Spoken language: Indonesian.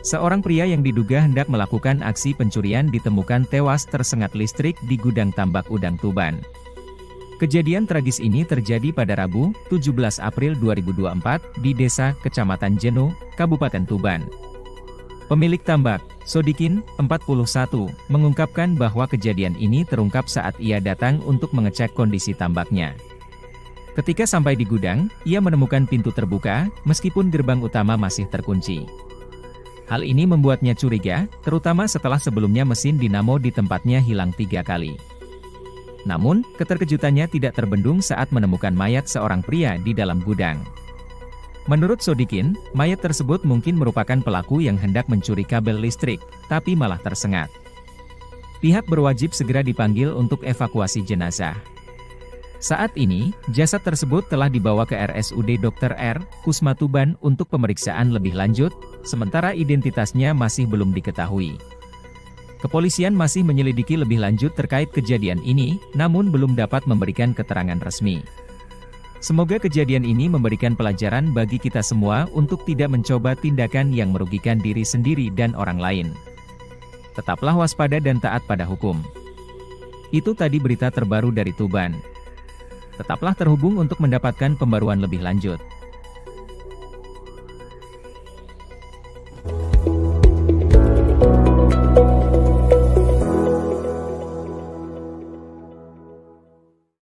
Seorang pria yang diduga hendak melakukan aksi pencurian ditemukan tewas tersengat listrik di gudang tambak udang Tuban. Kejadian tragis ini terjadi pada Rabu, 17 April 2024, di Desa Kecamatan Jeno, Kabupaten Tuban. Pemilik tambak, Sodikin, 41, mengungkapkan bahwa kejadian ini terungkap saat ia datang untuk mengecek kondisi tambaknya. Ketika sampai di gudang, ia menemukan pintu terbuka, meskipun gerbang utama masih terkunci. Hal ini membuatnya curiga, terutama setelah sebelumnya mesin dinamo di tempatnya hilang 3 kali. Namun, keterkejutannya tidak terbendung saat menemukan mayat seorang pria di dalam gudang. Menurut Sodikin, mayat tersebut mungkin merupakan pelaku yang hendak mencuri kabel listrik, tapi malah tersengat. Pihak berwajib segera dipanggil untuk evakuasi jenazah. Saat ini, jasad tersebut telah dibawa ke RSUD Dr. R. Kusma Tuban untuk pemeriksaan lebih lanjut, sementara identitasnya masih belum diketahui. Kepolisian masih menyelidiki lebih lanjut terkait kejadian ini, namun belum dapat memberikan keterangan resmi. Semoga kejadian ini memberikan pelajaran bagi kita semua untuk tidak mencoba tindakan yang merugikan diri sendiri dan orang lain. Tetaplah waspada dan taat pada hukum. Itu tadi berita terbaru dari Tuban. Tetaplah terhubung untuk mendapatkan pembaruan lebih lanjut.